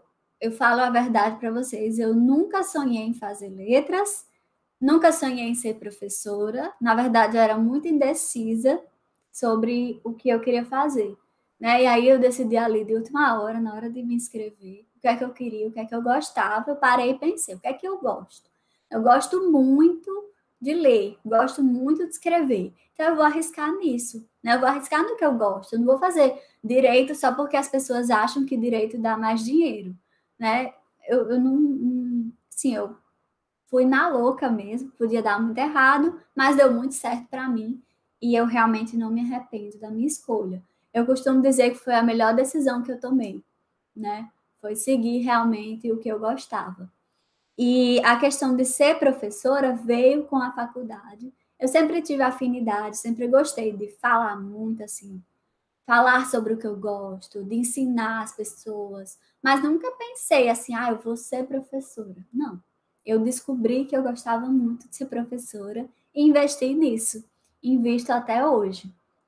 E: eu falo a verdade para vocês, eu nunca sonhei em fazer letras, nunca sonhei em ser professora. Na verdade, eu era muito indecisa sobre o que eu queria fazer, né? E aí eu decidi ali de última hora, na hora de me inscrever, o que é que eu queria, o que é que eu gostava. Eu parei e pensei, o que é que eu gosto? Eu gosto muito de ler, gosto muito de escrever. Então eu vou arriscar nisso, né? Eu vou arriscar no que eu gosto. Eu não vou fazer direito só porque as pessoas acham que direito dá mais dinheiro, né? Eu não, sim, eu fui na louca mesmo, podia dar muito errado, mas deu muito certo para mim e eu realmente não me arrependo da minha escolha. Eu costumo dizer que foi a melhor decisão que eu tomei, né? Foi seguir realmente o que eu gostava. E a questão de ser professora veio com a faculdade. Eu sempre tive afinidade, sempre gostei de falar muito assim, falar sobre o que eu gosto, de ensinar as pessoas, mas nunca pensei assim, eu vou ser professora. Não. Eu descobri que eu gostava muito de ser professora e investi nisso. Invisto até hoje.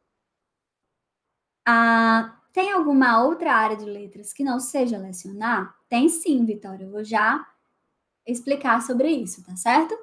E: Tem alguma outra área de letras que não seja lecionar? Tem sim, Vitória. Eu vou já explicar sobre isso, tá certo?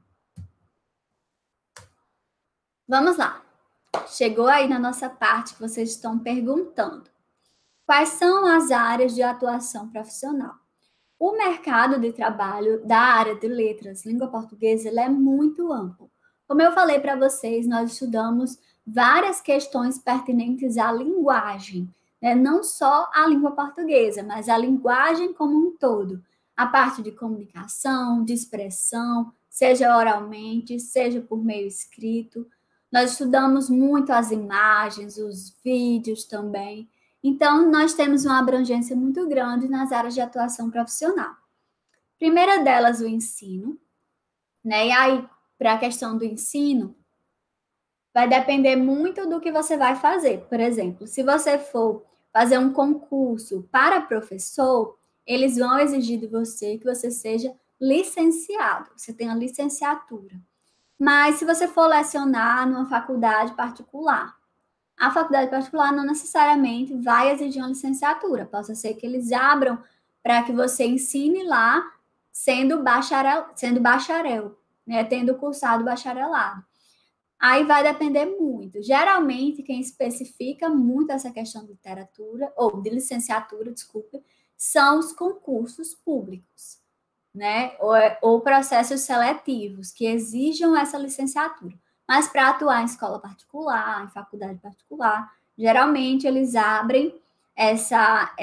E: Vamos lá. Chegou aí na nossa parte que vocês estão perguntando. Quais são as áreas de atuação profissional? O mercado de trabalho da área de letras, língua portuguesa, ele é muito amplo. Como eu falei para vocês, nós estudamos várias questões pertinentes à linguagem, né? Não só a língua portuguesa, mas a linguagem como um todo. A parte de comunicação, de expressão, seja oralmente, seja por meio escrito. Nós estudamos muito as imagens, os vídeos também. Então, nós temos uma abrangência muito grande nas áreas de atuação profissional. Primeira delas, o ensino, né? E aí, para a questão do ensino, vai depender muito do que você vai fazer. Por exemplo, se você for fazer um concurso para professor, eles vão exigir de você que você seja licenciado, você tenha licenciatura. Mas se você for lecionar numa faculdade particular, a faculdade particular não necessariamente vai exigir uma licenciatura. Possa ser que eles abram para que você ensine lá sendo bacharel, né? Tendo cursado bacharelado. Aí vai depender muito. Geralmente, quem especifica muito essa questão de literatura, ou de licenciatura, desculpe, são os concursos públicos, né? Ou processos seletivos que exijam essa licenciatura. Mas para atuar em escola particular, em faculdade particular, geralmente eles abrem essa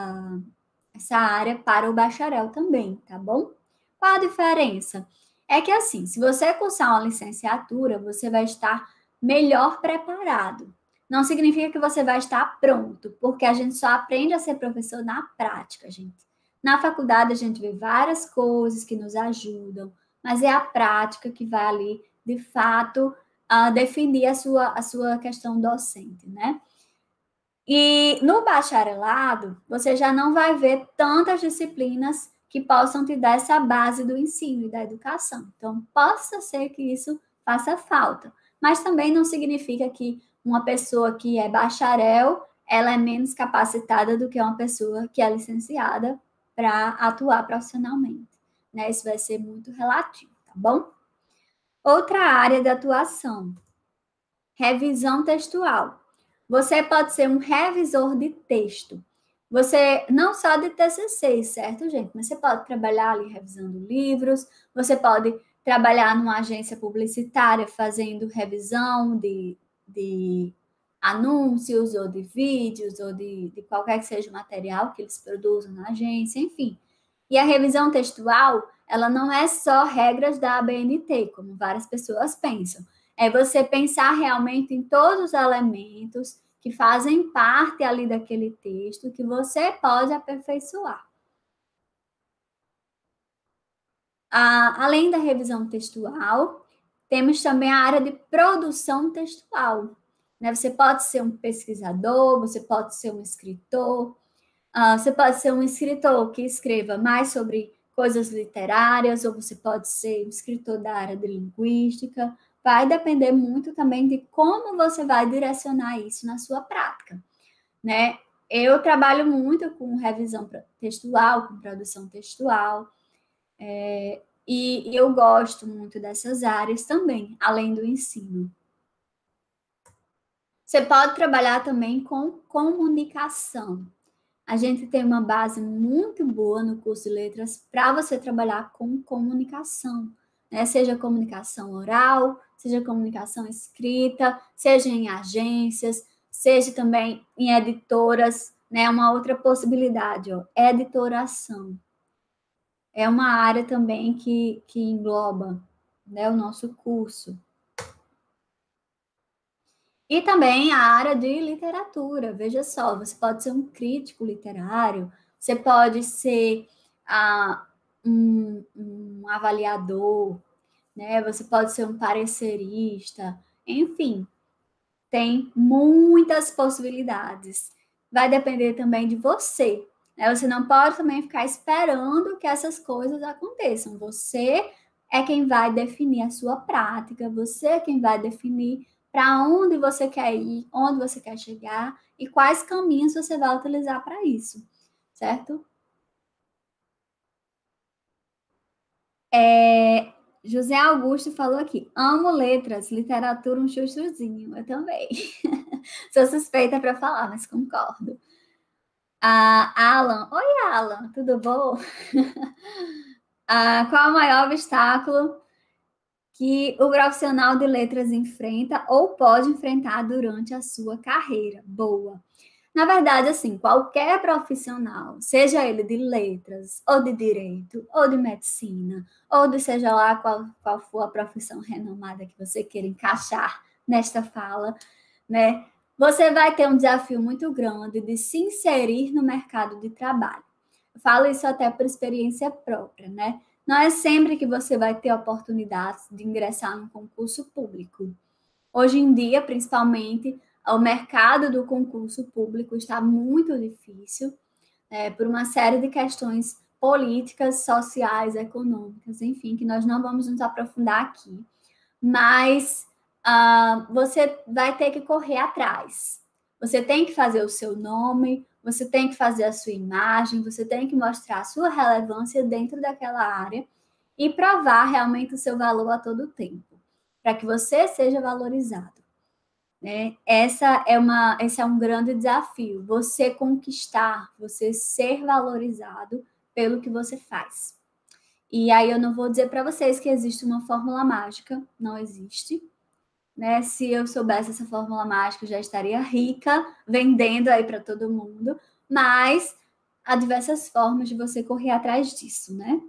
E: área para o bacharel também, tá bom? Qual a diferença? É que assim, se você cursar uma licenciatura, você vai estar melhor preparado. Não significa que você vai estar pronto, porque a gente só aprende a ser professor na prática, gente. Na faculdade a gente vê várias coisas que nos ajudam, mas é a prática que vai ali, de fato, definir a sua questão docente, né? E no bacharelado, você já não vai ver tantas disciplinas que possam te dar essa base do ensino e da educação. Então, possa ser que isso faça falta, mas também não significa que uma pessoa que é bacharel, ela é menos capacitada do que uma pessoa que é licenciada para atuar profissionalmente, né? Isso vai ser muito relativo, tá bom? Outra área de atuação, revisão textual. Você pode ser um revisor de texto. Você, não só de TCC, certo, gente? Mas você pode trabalhar ali revisando livros, você pode trabalhar numa agência publicitária fazendo revisão de anúncios, ou de vídeos, ou de qualquer que seja o material que eles produzam na agência, enfim. E a revisão textual, ela não é só regras da ABNT, como várias pessoas pensam. É você pensar realmente em todos os elementos que fazem parte ali daquele texto que você pode aperfeiçoar. Além da revisão textual, temos também a área de produção textual, né? Você pode ser um pesquisador, você pode ser um escritor, você pode ser um escritor que escreva mais sobre coisas literárias, ou você pode ser um escritor da área de linguística. Vai depender muito também de como você vai direcionar isso na sua prática, né? eu trabalho muito com revisão textual, com produção textual, e eu gosto muito dessas áreas também, além do ensino. Você pode trabalhar também com comunicação. A gente tem uma base muito boa no curso de letras para você trabalhar com comunicação, né? Seja comunicação oral, seja comunicação escrita, seja em agências, seja também em editoras, né? Uma outra possibilidade, ó, editoração. É uma área também que engloba, né, o nosso curso. E também a área de literatura. Veja só, você pode ser um crítico literário, você pode ser um avaliador, né? Você pode ser um parecerista, enfim, tem muitas possibilidades. Vai depender também de você, né? Você não pode também ficar esperando que essas coisas aconteçam. Você é quem vai definir a sua prática, você é quem vai definir para onde você quer ir, onde você quer chegar e quais caminhos você vai utilizar para isso, certo? José Augusto falou aqui, amo letras, literatura um chuchuzinho, eu também. Sou suspeita para falar, mas concordo. Alan, oi Alan, tudo bom? Qual o maior obstáculo que o profissional de letras enfrenta ou pode enfrentar durante a sua carreira? Boa. Na verdade, assim, qualquer profissional, seja ele de letras, ou de direito, ou de medicina, ou de seja lá qual for a profissão renomada que você queira encaixar nesta fala, né? Você vai ter um desafio muito grande de se inserir no mercado de trabalho. Eu falo isso até por experiência própria, né? Não é sempre que você vai ter oportunidades de ingressar num concurso público. Hoje em dia, principalmente, o mercado do concurso público está muito difícil, por uma série de questões políticas, sociais, econômicas, enfim, que nós não vamos nos aprofundar aqui. Mas você vai ter que correr atrás. Você tem que fazer o seu nome, você tem que fazer a sua imagem, você tem que mostrar a sua relevância dentro daquela área e provar realmente o seu valor a todo tempo, para que você seja valorizado. Né? Esse é um grande desafio, você conquistar, você ser valorizado pelo que você faz. E aí eu não vou dizer para vocês que existe uma fórmula mágica, não existe. Né? Se eu soubesse essa fórmula mágica, eu já estaria rica, vendendo aí para todo mundo, mas há diversas formas de você correr atrás disso, né?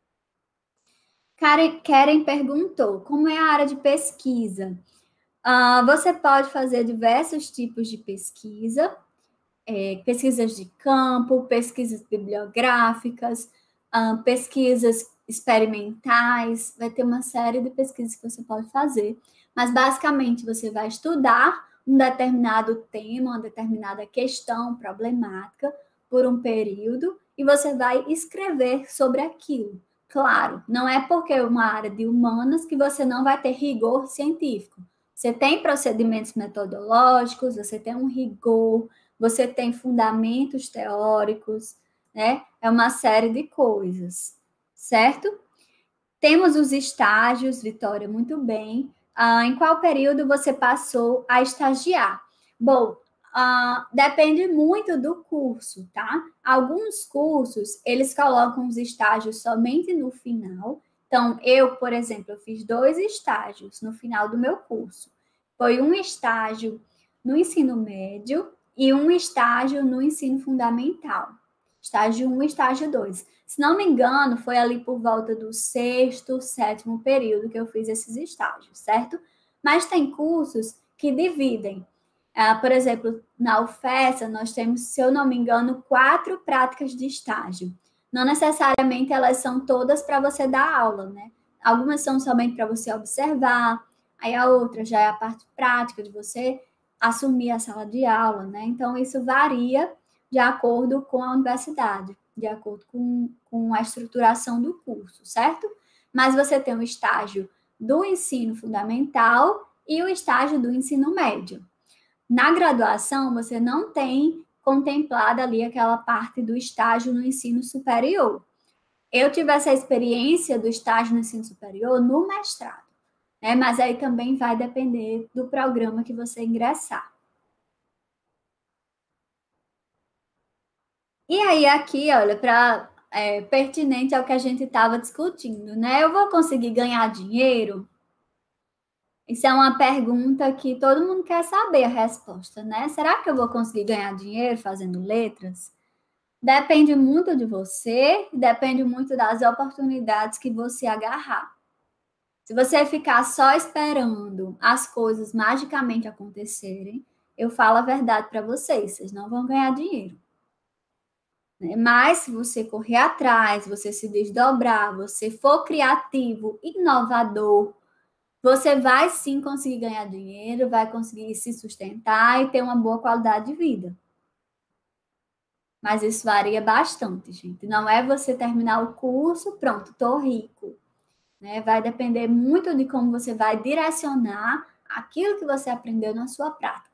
E: Karen perguntou, como é a área de pesquisa? Você pode fazer diversos tipos de pesquisa, pesquisas de campo, pesquisas bibliográficas, pesquisas experimentais, vai ter uma série de pesquisas que você pode fazer, mas basicamente você vai estudar um determinado tema, uma determinada questão problemática por um período e você vai escrever sobre aquilo. Claro, não é porque é uma área de humanas que você não vai ter rigor científico. Você tem procedimentos metodológicos, você tem um rigor, você tem fundamentos teóricos, né? É uma série de coisas, certo? Temos os estágios, Vitória, muito bem. Em qual período você passou a estagiar? Bom, depende muito do curso, tá? Alguns cursos, eles colocam os estágios somente no final. Então, eu, por exemplo, eu fiz 2 estágios no final do meu curso. Foi um estágio no ensino médio e um estágio no ensino fundamental. Estágio 1 e estágio 2. Se não me engano, foi ali por volta do 6º, 7º período que eu fiz esses estágios, certo? Mas tem cursos que dividem. Por exemplo, na UFESA, nós temos, se eu não me engano, 4 práticas de estágio. Não necessariamente elas são todas para você dar aula, né? Algumas são somente para você observar, aí a outra já é a parte prática de você assumir a sala de aula, né? Então, isso varia de acordo com a universidade, de acordo com a estruturação do curso, certo? Mas você tem o estágio do ensino fundamental e o estágio do ensino médio. Na graduação, você não tem contemplada ali aquela parte do estágio no ensino superior. Eu tive essa experiência do estágio no ensino superior no mestrado, né? Mas aí também vai depender do programa que você ingressar. E aí aqui, olha, pertinente ao que a gente estava discutindo, né? Eu vou conseguir ganhar dinheiro? Isso é uma pergunta que todo mundo quer saber a resposta, né? Será que eu vou conseguir ganhar dinheiro fazendo letras? Depende muito de você, depende muito das oportunidades que você agarrar. Se você ficar só esperando as coisas magicamente acontecerem, eu falo a verdade para vocês, vocês não vão ganhar dinheiro. Mas se você correr atrás, você se desdobrar, você for criativo, inovador, você vai sim conseguir ganhar dinheiro, vai conseguir se sustentar e ter uma boa qualidade de vida. Mas isso varia bastante, gente. Não é você terminar o curso, pronto, tô rico. Né? Vai depender muito de como você vai direcionar aquilo que você aprendeu na sua prática.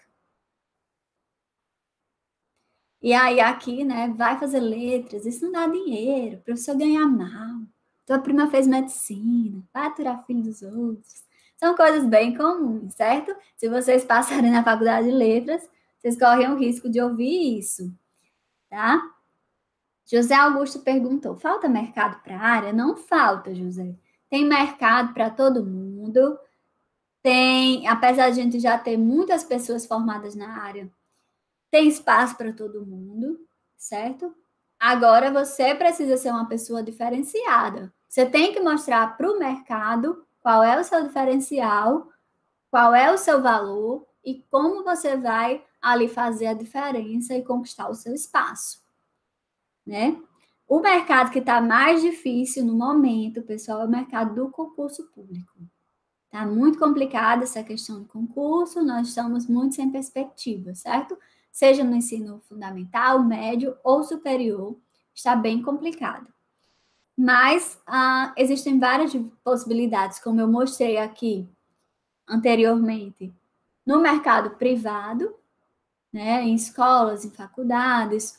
E: E aí aqui, né, vai fazer letras, isso não dá dinheiro, para você ganhar mal. Tua prima fez medicina, vai aturar filho dos outros. São coisas bem comuns, certo? Se vocês passarem na faculdade de letras, vocês correm o risco de ouvir isso, tá? José Augusto perguntou, falta mercado para a área? Não falta, José. Tem mercado para todo mundo. Tem, apesar de a gente já ter muitas pessoas formadas na área, tem espaço para todo mundo, certo? Agora você precisa ser uma pessoa diferenciada. Você tem que mostrar para o mercado qual é o seu diferencial, qual é o seu valor e como você vai ali fazer a diferença e conquistar o seu espaço, né? O mercado que está mais difícil no momento, pessoal, é o mercado do concurso público. Está muito complicada essa questão do concurso, nós estamos muito sem perspectiva, certo? Seja no ensino fundamental, médio ou superior, está bem complicado. Mas existem várias possibilidades, como eu mostrei aqui anteriormente, no mercado privado, né, em escolas, em faculdades,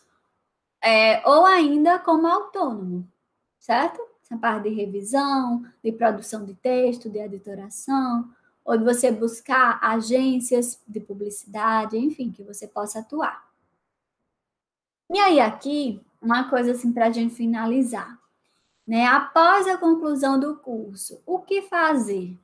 E: ou ainda como autônomo, certo? Essa parte de revisão, de produção de texto, de editoração, ou de você buscar agências de publicidade, enfim, que você possa atuar. E aí aqui, uma coisa assim para a gente finalizar, né? Após a conclusão do curso, o que fazer?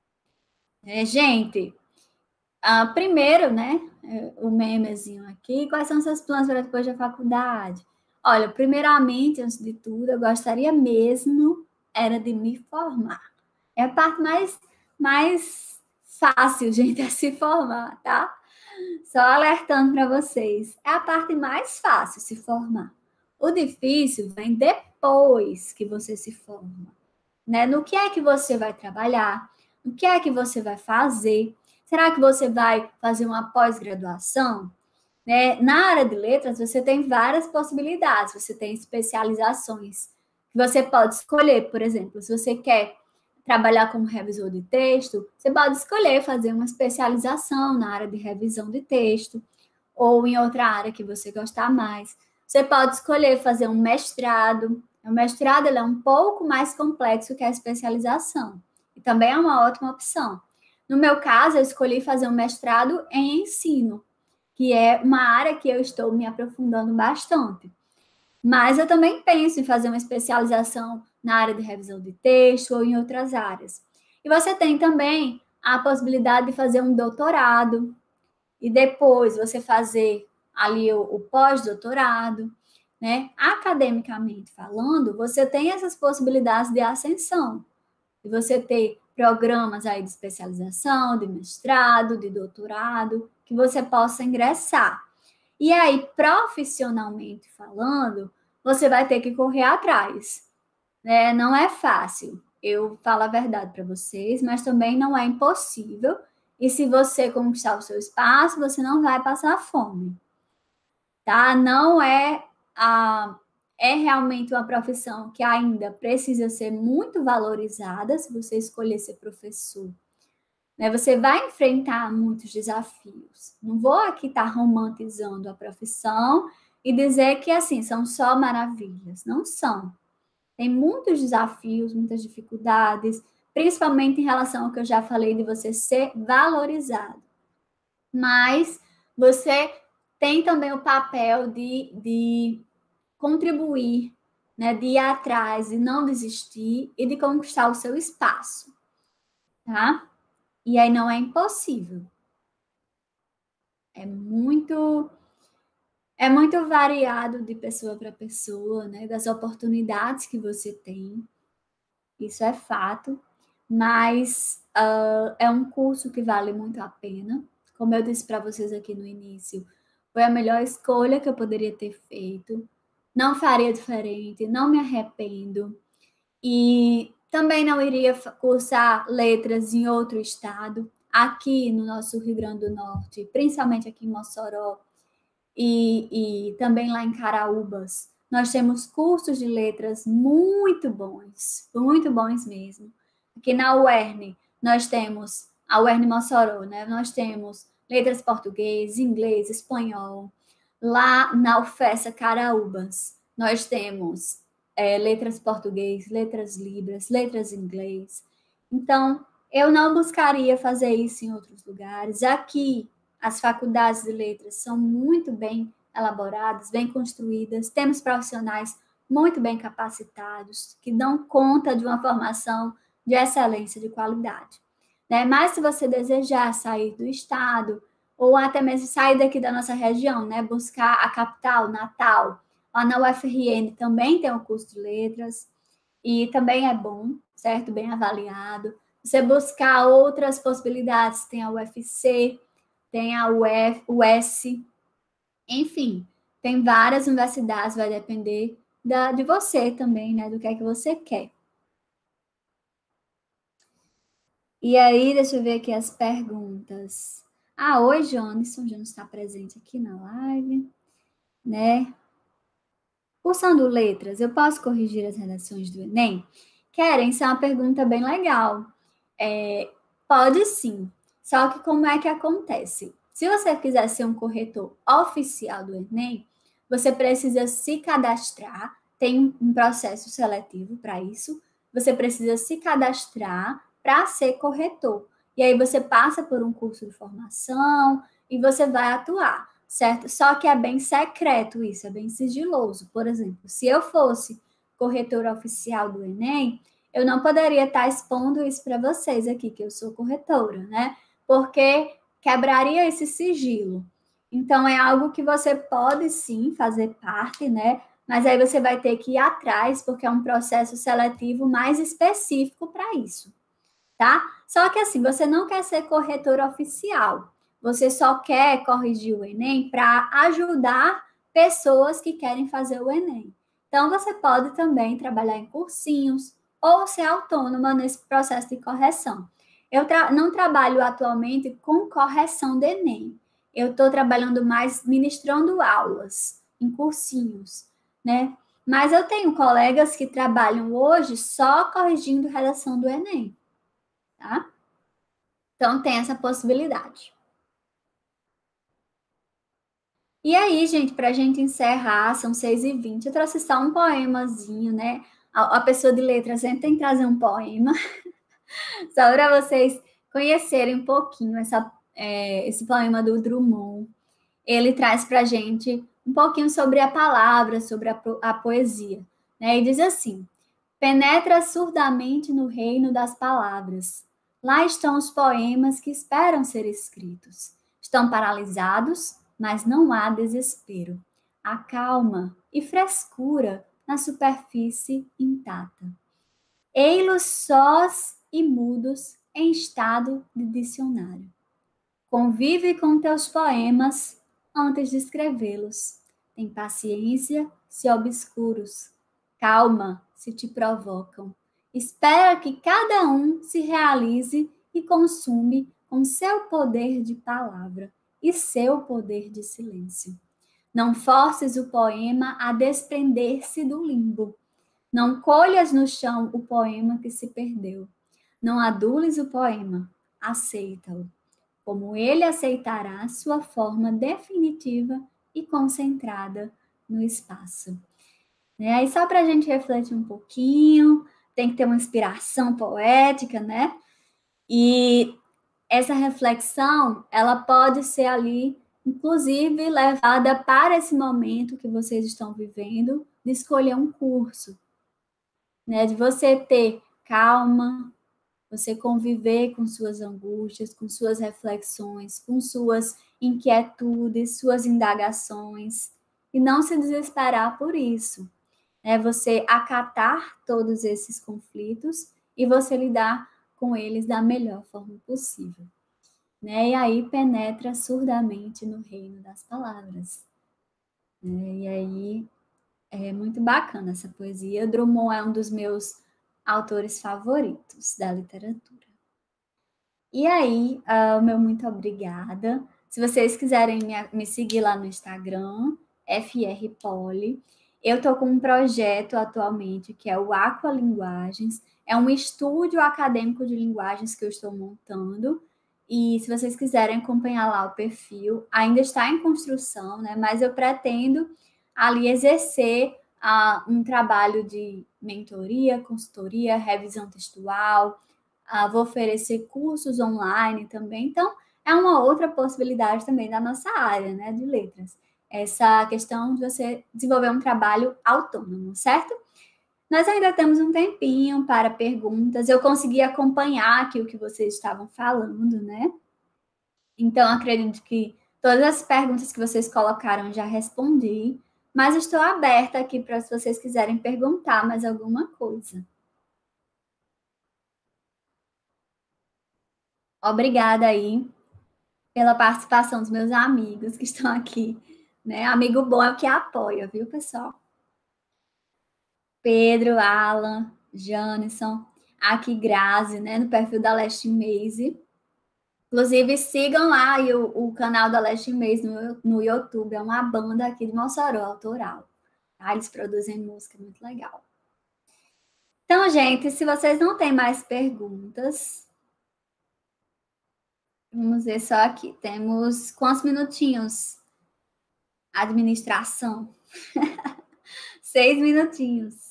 E: Gente, primeiro, né, o memezinho aqui, quais são seus planos para depois da faculdade? Olha, primeiramente, antes de tudo, eu gostaria mesmo era de me formar. É a parte mais fácil, gente, é se formar, tá? Só alertando para vocês. É a parte mais fácil se formar. O difícil vem depois que você se forma, né? No que é que você vai trabalhar? No que é que você vai fazer? Será que você vai fazer uma pós-graduação? Né? Na área de letras, você tem várias possibilidades, você tem especializações que você pode escolher, por exemplo, se você quer trabalhar como revisor de texto, você pode escolher fazer uma especialização na área de revisão de texto ou em outra área que você gostar mais. Você pode escolher fazer um mestrado. O mestrado ele é um pouco mais complexo que a especialização e também é uma ótima opção. No meu caso, eu escolhi fazer um mestrado em ensino, que é uma área que eu estou me aprofundando bastante. Mas eu também penso em fazer uma especialização na área de revisão de texto ou em outras áreas. E você tem também a possibilidade de fazer um doutorado e depois você fazer ali o pós-doutorado, né? Academicamente falando, você tem essas possibilidades de ascensão, de você ter programas aí de especialização, de mestrado, de doutorado, que você possa ingressar. E aí, profissionalmente falando, você vai ter que correr atrás, né? Não é fácil, eu falo a verdade para vocês, mas também não é impossível. E se você conquistar o seu espaço, você não vai passar fome, tá? Não é realmente uma profissão que ainda precisa ser muito valorizada. Se você escolher ser professor, né? Você vai enfrentar muitos desafios. Não vou aqui estar romantizando a profissão e dizer que, assim, são só maravilhas. Não são. Tem muitos desafios, muitas dificuldades, principalmente em relação ao que eu já falei de você ser valorizado. Mas você tem também o papel de contribuir, né, de ir atrás, de não desistir e de conquistar o seu espaço, tá? E aí não é impossível. É muito variado de pessoa para pessoa, né, das oportunidades que você tem. Isso é fato, mas é um curso que vale muito a pena. Como eu disse para vocês aqui no início, foi a melhor escolha que eu poderia ter feito. Não faria diferente, não me arrependo. E também não iria cursar letras em outro estado, aqui no nosso Rio Grande do Norte, principalmente aqui em Mossoró e também lá em Caraúbas. Nós temos cursos de letras muito bons mesmo. Aqui na UERN, nós temos a UERN Mossoró, né? Nós temos letras português, inglês, espanhol. Lá na UFESA Caraúbas, nós temos letras português, letras libras, letras inglês. Então, eu não buscaria fazer isso em outros lugares. Aqui, as faculdades de letras são muito bem elaboradas, bem construídas, temos profissionais muito bem capacitados, que dão conta de uma formação de excelência, de qualidade, né? Mas se você desejar sair do estado, ou até mesmo sair daqui da nossa região, né? Buscar a capital, Natal, lá na UFRN também tem um curso de letras, e também é bom, certo? Bem avaliado. Você buscar outras possibilidades, tem a UFC, tem a UES, enfim, tem várias universidades, vai depender de você também, né? Do que é que você quer. E aí, deixa eu ver aqui as perguntas. Oi, Johnson, já não está presente aqui na live, né? Cursando letras, eu posso corrigir as redações do Enem? Querem? Isso é uma pergunta bem legal. Pode sim. Só que como é que acontece? Se você quiser ser um corretor oficial do Enem, você precisa se cadastrar, tem um processo seletivo para isso, você precisa se cadastrar para ser corretor. E aí você passa por um curso de formação e você vai atuar, certo? Só que é bem secreto isso, é bem sigiloso. Por exemplo, se eu fosse corretora oficial do Enem, eu não poderia estar expondo isso para vocês aqui, que eu sou corretora, né? Porque quebraria esse sigilo. Então, é algo que você pode, sim, fazer parte, né? Mas aí você vai ter que ir atrás, porque é um processo seletivo mais específico para isso, tá? Só que, assim, você não quer ser corretora oficial. Você só quer corrigir o Enem para ajudar pessoas que querem fazer o Enem. Então, você pode também trabalhar em cursinhos, ou ser autônoma nesse processo de correção. Eu não trabalho atualmente com correção de Enem. Eu estou trabalhando mais ministrando aulas em cursinhos, né? Mas eu tenho colegas que trabalham hoje só corrigindo redação do Enem, tá? Então, tem essa possibilidade. E aí, gente, para a gente encerrar, são 6h20, eu trouxe só um poemazinho, né? A pessoa de letras sempre tem que trazer um poema, só para vocês conhecerem um pouquinho esse poema do Drummond. Ele traz para a gente um pouquinho sobre a palavra, sobre a poesia, né? E diz assim: penetra surdamente no reino das palavras. Lá estão os poemas que esperam ser escritos. Estão paralisados, mas não há desespero. Há calma e frescura na superfície intacta. Ei-los sós e mudos em estado de dicionário. Convive com teus poemas antes de escrevê-los. Tem paciência se obscuros. Calma se te provocam. Espera que cada um se realize e consume com seu poder de palavra e seu poder de silêncio. Não forces o poema a desprender-se do limbo. Não colhas no chão o poema que se perdeu. Não adules o poema. aceita-o, como ele aceitará sua forma definitiva e concentrada no espaço. Aí só para a gente refletir um pouquinho, tem que ter uma inspiração poética, né? E essa reflexão, ela pode ser ali, inclusive, levada para esse momento que vocês estão vivendo, de escolher um curso, né? De você ter calma, você conviver com suas angústias, com suas reflexões, com suas inquietudes, suas indagações, e não se desesperar por isso. É você acatar todos esses conflitos e você lidar com eles da melhor forma possível. Né? E aí penetra surdamente no reino das palavras. E aí é muito bacana essa poesia. Drummond é um dos meus autores favoritos da literatura. E aí, o meu muito obrigada. Se vocês quiserem me seguir lá no Instagram, FRPoli. Eu estou com um projeto atualmente que é o Aqualinguagens. É um estúdio acadêmico de linguagens que eu estou montando. E se vocês quiserem acompanhar lá o perfil, ainda está em construção, né? Mas eu pretendo ali exercer um trabalho de mentoria, consultoria, revisão textual. Vou oferecer cursos online também. Então, é uma outra possibilidade também da nossa área, né, de letras. Essa questão de você desenvolver um trabalho autônomo, certo? Nós ainda temos um tempinho para perguntas. Eu consegui acompanhar aqui o que vocês estavam falando, né? Então, acredito que todas as perguntas que vocês colocaram eu já respondi, mas estou aberta aqui para se vocês quiserem perguntar mais alguma coisa. Obrigada aí pela participação dos meus amigos que estão aqui, né? Amigo bom é o que apoia, viu, pessoal? Pedro, Alan, Janisson, aqui Grazi, né, no perfil da Leste Maze. Inclusive, sigam lá o canal da Leste Maze no YouTube, é uma banda aqui de Mossoró, autoral. Tá? Eles produzem música muito legal. Então, gente, se vocês não têm mais perguntas, vamos ver só aqui. Temos quantos minutinhos? Administração. 6 minutinhos.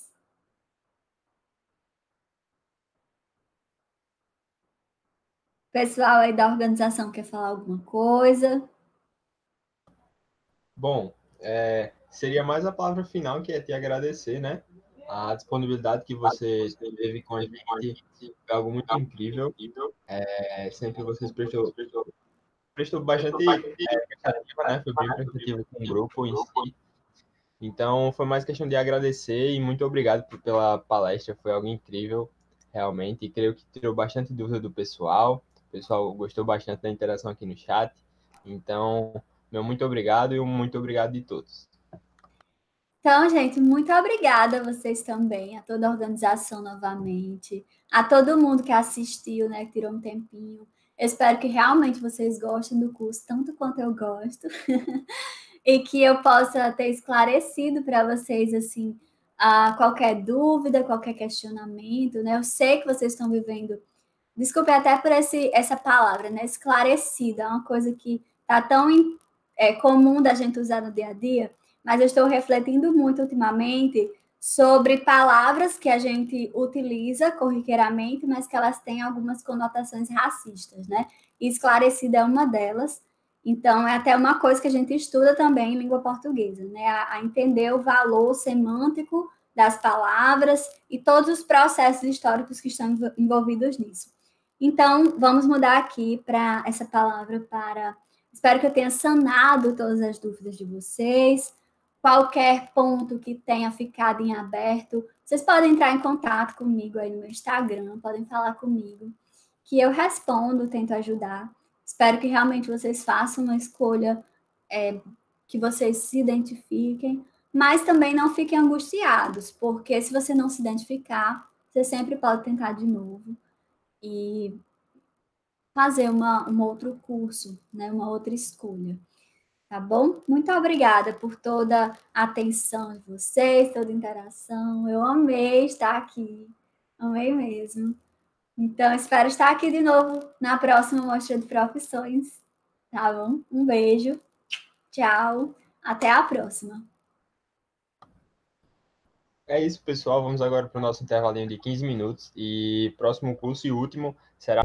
E: Pessoal aí da organização quer falar alguma coisa?
D: Bom, seria mais a palavra final, que é te agradecer, né? A disponibilidade que você teve com a gente foi algo muito incrível. Sempre vocês prestou bastante prestativa, né? Foi bem prestativo com o grupo em si. Então, foi mais questão de agradecer e muito obrigado pela palestra. Foi algo incrível, realmente. E creio que tirou bastante dúvida do pessoal. O pessoal gostou bastante da interação aqui no chat. Então, meu muito obrigado e um muito obrigado de todos.
E: Então, gente, muito obrigada a vocês também, a toda a organização novamente, a todo mundo que assistiu, né, que tirou um tempinho. Eu espero que realmente vocês gostem do curso, tanto quanto eu gosto, e que eu possa ter esclarecido para vocês, assim, qualquer dúvida, qualquer questionamento, né? Eu sei que vocês estão vivendo, desculpe até por essa palavra, né, esclarecida, é uma coisa que tá tão comum da gente usar no dia a dia, mas eu estou refletindo muito ultimamente sobre palavras que a gente utiliza corriqueiramente, mas que elas têm algumas conotações racistas, né? E esclarecida é uma delas. Então, é até uma coisa que a gente estuda também em língua portuguesa, né? A entender o valor semântico das palavras e todos os processos históricos que estão envolvidos nisso. Então, vamos mudar aqui para essa palavra para... Espero que eu tenha sanado todas as dúvidas de vocês. Qualquer ponto que tenha ficado em aberto, vocês podem entrar em contato comigo aí no meu Instagram, podem falar comigo, que eu respondo, tento ajudar. Espero que realmente vocês façam uma escolha que vocês se identifiquem, mas também não fiquem angustiados, porque se você não se identificar, você sempre pode tentar de novo e fazer um outro curso, né, uma outra escolha. Tá bom? Muito obrigada por toda a atenção de vocês, toda a interação. Eu amei estar aqui. Amei mesmo. Então, espero estar aqui de novo na próxima mostra de profissões. Tá bom? Um beijo. Tchau. Até a próxima.
D: É isso, pessoal. Vamos agora para o nosso intervalinho de 15 minutos. E próximo curso e último será